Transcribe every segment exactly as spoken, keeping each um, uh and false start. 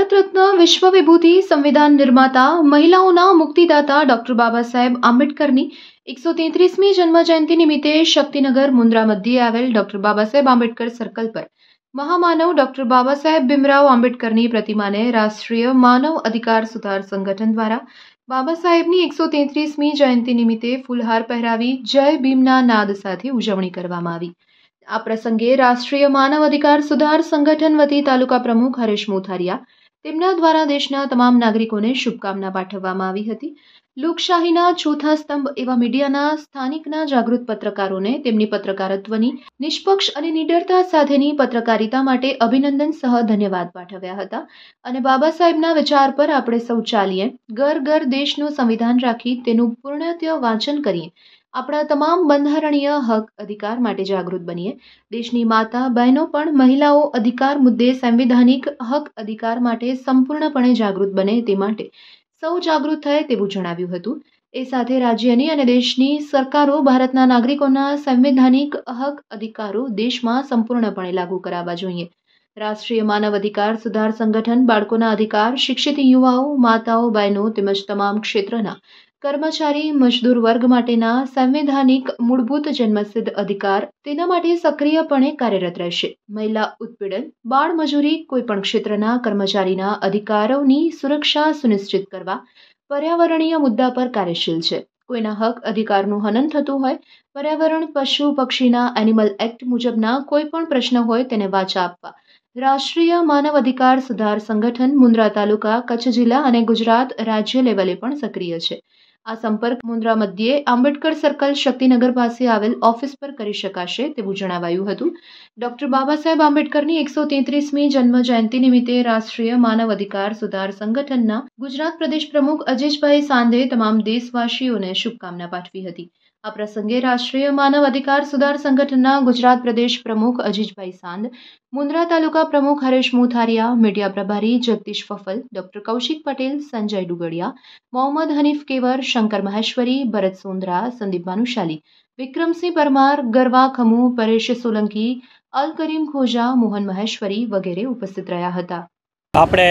ભારત રત્ન વિશ્વ વિભૂતિ સંવિધાન નિર્માતા મહિલાઓના મુક્તિદાતા ડોક્ટર બાબા સાહેબ આંબેડકરની એકસો તેત્રીસમી જન્મજયંતિ નિમિત્તે શક્તિનગર મુન્દ્રા મધ્યે આવેલ ડોક્ટર બાબા સાહેબ આંબેડકર સર્કલ પર મહામાનવ ડોક્ટર બાબા સાહેબ ભીમરાવ આંબેડકરની પ્રતિમાને રાષ્ટ્રીય માનવ અધિકાર સુધાર સંગઠન દ્વારા બાબા સાહેબની એકસો તેત્રીસમી જયંતિ નિમિત્તે ફૂલહાર પહેરાવી જય ભીમના નાદ સાથે ઉજવણી કરવામાં આવી। આ પ્રસંગે રાષ્ટ્રીય માનવ અધિકાર સુધાર સંગઠન વતી તાલુકા પ્રમુખ હરેશ મોથારિયા તેમના દ્વારા દેશના તમામ નાગરિકોને શુભકામના પાઠવવામાં આવી હતી। લોકશાહીના ચોથા સ્તંભ એવા મીડિયાના સ્થાનિકના જાગૃત પત્રકારોને તેમની પત્રકારત્વની નિષ્પક્ષ અને નિડરતા સાથેની પત્રકારિતા માટે અભિનંદન સહ ધન્યવાદ પાઠવ્યા હતા અને બાબા સાહેબના વિચાર પર આપણે સૌ ચાલીએ, ઘર ઘર દેશનું સંવિધાન રાખી તેનું પૂર્ણત્ય વાંચન કરીએ, આપણા તમામ બંધારણીય હક અધિકાર માટે જાગૃત બનીએ। દેશની માતા બહેનો પણ મહિલાઓ અધિકાર મુદ્દે સંવિધાનિક હક અધિકાર માટે સંપૂર્ણપણે જાગૃત બને તે માટે સૌ જાગૃત થાય તેવું જણાવ્યું હતું। એ સાથે રાજ્યની અને દેશની સરકારો ભારતના નાગરિકોના સંવિધાનિક હક અધિકારો દેશમાં સંપૂર્ણપણે લાગુ કરાવવા જોઈએ। રાષ્ટ્રીય માનવ અધિકાર સુધાર સંગઠન બાળકોના અધિકાર, શિક્ષિત યુવાઓ, માતાઓ, બહેનો તેમજ તમામ ક્ષેત્રના કર્મચારી મજદૂર વર્ગ માટેના સંવૈધાનિક મૂળભૂત જન્મસિદ્ધ અધિકાર તેના માટે સક્રિયપણે કાર્યરત રહેશે। મહિલા ઉત્પીડન, બાળ મજૂરી, કોઈપણ ક્ષેત્રના કર્મચારીના અધિકારોની સુરક્ષા સુનિશ્ચિત કરવા પર્યાવરણીય મુદ્દા પર કાર્યશીલ છે। કોઈના હક અધિકારનું હનન થતું હોય, પર્યાવરણ, પશુ પક્ષીના એનિમલ એક્ટ મુજબના કોઈ પણ પ્રશ્ન હોય તેને વાચા આપવા રાષ્ટ્રીય માનવ અધિકાર સુધાર સંગઠન મુન્દ્રા તાલુકા, કચ્છ જિલ્લા અને ગુજરાત રાજ્ય લેવલે પણ સક્રિય છે। આ સંપર્ક મુન્દ્રા મધ્યે આંબેડકર સર્કલ શક્તિનગર પાસે આવેલ ઓફિસ પર કરી શકાશે તેવું જણાવાયું હતું। ડોક્ટર બાબા સાહેબ આંબેડકરની એકસો તેત્રીસમી જન્મ જયંતિ નિમિત્તે રાષ્ટ્રીય માનવ અધિકાર સુધાર સંગઠનના ગુજરાત પ્રદેશ પ્રમુખ અજીજભાઈ સાંધે તમામ દેશવાસીઓને શુભકામના પાઠવી હતી। આ પ્રસંગે રાષ્ટ્રીય માનવ અધિકાર સુધાર સંગઠનના ગુજરાત પ્રદેશ પ્રમુખ અજીજભાઈ સાંધ, મુન્દ્રા તાલુકા પ્રમુખ હરેશ મોથારિયા, મીડિયા પ્રભારી જગદીશ ફફલ, ડોક્ટર કૌશિક પટેલ, સંજય ડુગડિયા, મોહમ્મદ હનીફ કેવર, શંકર મહેશ્વરી, ભરત સોંદરા, સંદીપ ભાનુશાલી, વિક્રમસિંહ પરમાર, ગરવા ખમુ, પરેશ સોલંકી, અલ કરીમ ખોજા, મોહન મહેશ્વરી વગેરે ઉપસ્થિત રહ્યા હતા। આપણે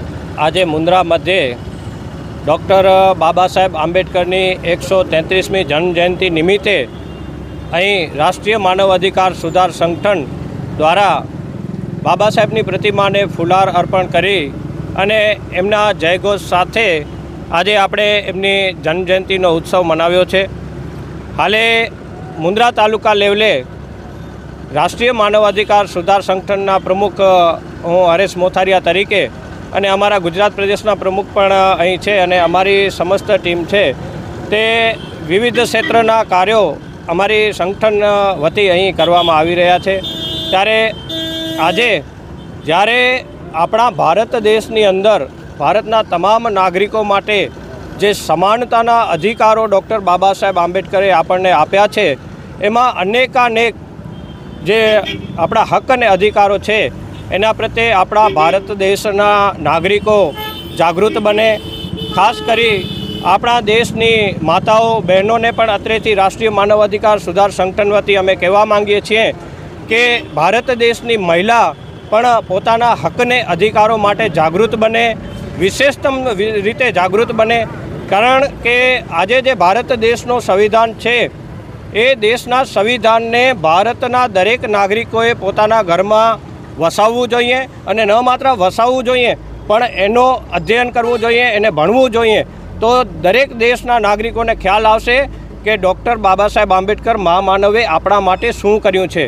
આજે મુન્દ્રા મધ્યે ડૉક્ટર બાબા સાહેબ આંબેડકરની એકસો તેત્રીસમી જન્મજયંતિ નિમિત્તે અહીં રાષ્ટ્રીય માનવ અધિકાર સુધાર સંગઠન દ્વારા બાબા સાહેબની પ્રતિમાને ફૂલહાર અર્પણ કરી અને એમના જયઘોષ સાથે આજે આપણે એમની જન્મજયંતિનો ઉત્સવ મનાવ્યો છે। હાલે મુન્દ્રા તાલુકા લેવલે રાષ્ટ્રીય માનવ અધિકાર સુધાર સંગઠનના પ્રમુખ હું હરેશ મોથારિયા તરીકે અને અમારા ગુજરાત પ્રદેશના પ્રમુખ પણ અહીં છે અને અમારી સમસ્ત ટીમ છે તે વિવિધ ક્ષેત્રના કાર્યો અમારી સંગઠન વતી અહીં કરવામાં આવી રહ્યા છે। ત્યારે આજે જ્યારે આપણા ભારત દેશની અંદર ભારતના તમામ નાગરિકો માટે જે સમાનતાના અધિકારો ડૉક્ટર બાબા સાહેબ આંબેડકરે આપણને આપ્યા છે એમાં અનેકાનેક જે આપણા હક અને અધિકારો છે એના પ્રત્યે આપણા ભારત દેશના નાગરિકો જાગૃત બને। ખાસ કરી આપણા દેશની માતાઓ બહેનોને પણ અત્રેથી રાષ્ટ્રીય માનવ અધિકાર સુધાર સંગઠન વતી અમે કહેવા માંગીએ છીએ કે ભારત દેશની મહિલા પણ પોતાના હકને અધિકારો માટે જાગૃત બને, વિશેષતમ રીતે જાગૃત બને। કારણ કે આજે જે ભારત દેશનો સંવિધાન છે એ દેશના સંવિધાનને ભારતના દરેક નાગરિકોએ પોતાના ઘરમાં વસાવવું જોઈએ અને ન માત્ર વસાવવું જોઈએ પણ એનો અધ્યયન કરવું જોઈએ, એને ભણવું જોઈએ, તો દરેક દેશના નાગરિકોને ખ્યાલ આવશે કે ડૉક્ટર બાબા સાહેબ આંબેડકર મહામાનવે આપણા માટે શું કર્યું છે।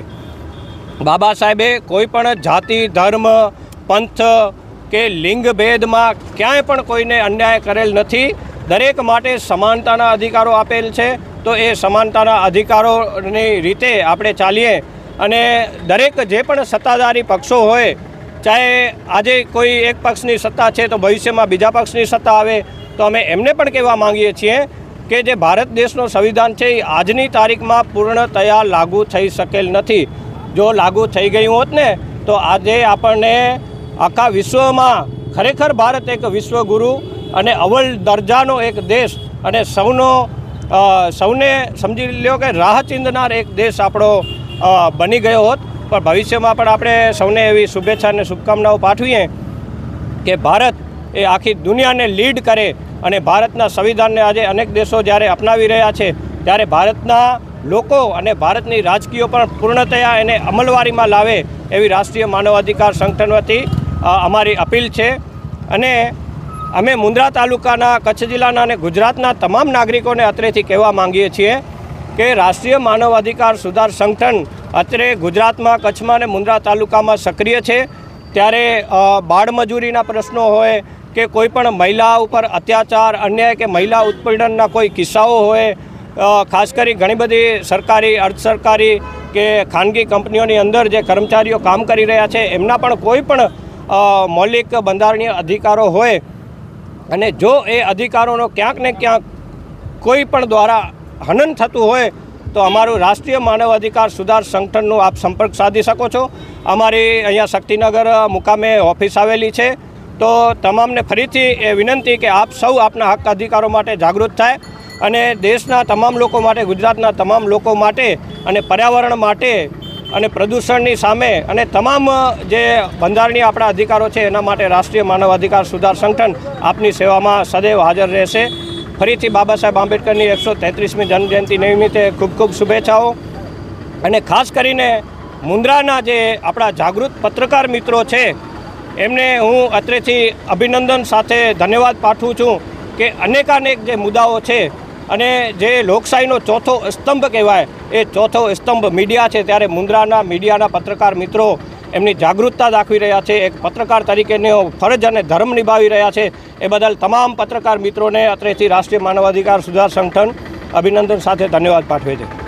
બાબા સાહેબે કોઈ પણ જાતિ, ધર્મ, પંથ કે લિંગ ભેદમાં ક્યાંય પણ કોઈને અન્યાય કરેલ નથી। દરેક માટે સમાનતાના અધિકારો આપેલ છે, તો એ સમાનતાના અધિકારોની રીતે આપણે ચાલીએ અને દરેક જે પણ સત્તાધારી પક્ષો હોય, ચાહે આજે કોઈ એક પક્ષની સત્તા છે તો ભવિષ્યમાં બીજા પક્ષની સત્તા આવે, તો અમે એમને પણ કહેવા માંગીએ છીએ કે જે ભારત દેશનો સંવિધાન છે એ આજની તારીખમાં પૂર્ણતયા લાગુ થઈ શકેલ નથી। જો લાગુ થઈ ગયું હોત ને તો આજે આપણને આખા વિશ્વમાં ખરેખર ભારત એક વિશ્વગુરુ અને અવ્વલ દરજાનો એક દેશ અને સૌનો સૌને સમજી લ્યો કે રાહ ચીંધનાર એક દેશ આપણો બની ગયો હોત। પણ ભવિષ્યમાં પણ આપણે સૌને એવી શુભેચ્છા અને શુભકામનાઓ પાઠવીએ। કે ભારત એ આખી દુનિયાને લીડ કરે અને ભારતના સંવિધાનને આજે અનેક દેશો જ્યારે અપનાવી રહ્યા છે ત્યારે ભારતના લોકો અને ભારતની રાજકીયો પણ પૂર્ણતયા એને અમલવારીમાં લાવે એવી રાષ્ટ્રીય માનવ અધિકાર સંગઠન વતી અમારી અપીલ છે। અને અમે મુન્દ્રા તાલુકાના, કચ્છ જિલ્લાના અને ગુજરાતના તમામ નાગરિકોને અત્રેથી કહેવા માંગીએ છીએ કે રાષ્ટ્રીય માનવ અધિકાર સુધાર સંગઠન અત્રે ગુજરાતમાં, કચ્છમાં અને મુન્દ્રા તાલુકામાં સક્રિય છે। ત્યારે બાળમજૂરીના પ્રશ્નો હોય કે કોઈ પણ મહિલા ઉપર અત્યાચાર, અન્યાય કે મહિલા ઉત્પીડનના કોઈ કિસ્સાઓ હોય, ખાસ કરી ઘણી બધી સરકારી, અર્ધ સરકારી કે ખાનગી કંપનીઓની અંદર જે કર્મચારીઓ કામ કરી રહ્યા છે એમના પણ કોઈ પણ મૌલિક બંધારણીય અધિકારો હોય અને જો એ અધિકારોનો ક્યાંક ને ક્યાંક કોઈ પણ દ્વારા હનન થતું હોય તો અમારું રાષ્ટ્રીય માનવ અધિકાર સુધાર સંગઠનનો આપ સંપર્ક સાધી શકો છો। અમારી અહીંયા શક્તિનગર મુકામે ઓફિસ આવેલી છે। તો તમામને ફરીથી એ વિનંતી કે આપ સૌ આપના હક અધિકારો માટે જાગૃત થાય અને દેશના તમામ લોકો માટે, ગુજરાતના તમામ લોકો માટે અને પર્યાવરણ માટે અને પ્રદૂષણની સામે અને તમામ જે બંધારણીય આપણા અધિકારો છે એના માટે રાષ્ટ્રીય માનવ અધિકાર સુધાર સંગઠન આપની સેવામાં સદૈવ હાજર રહેશે। ફરીથી બાબા સાહેબ આંબેડકરની એકસો તેત્રીસમી જન્મજયંતિ નિમિત્તે ખૂબ ખૂબ શુભેચ્છાઓ। અને ખાસ કરીને મુન્દ્રાના જે આપણા જાગૃત પત્રકાર મિત્રો છે એમને હું અત્રેથી અભિનંદન સાથે ધન્યવાદ પાઠવું છું કે અનેકાનેક જે મુદ્દાઓ છે અને જે લોકશાહીનો ચોથો સ્તંભ કહેવાય એ ચોથો સ્તંભ મીડિયા છે, ત્યારે મુન્દ્રાના મીડિયાના પત્રકાર મિત્રો એમની જાગૃતતા દાખવી રહ્યા છે, એક પત્રકાર તરીકેનો ફરજ અને ધર્મ નિભાવી રહ્યા છે। એ બદલ તમામ પત્રકાર મિત્રોને અત્રેથી રાષ્ટ્રીય માનવ અધિકાર સુધાર સંગઠન અભિનંદન સાથે ધન્યવાદ પાઠવે છે।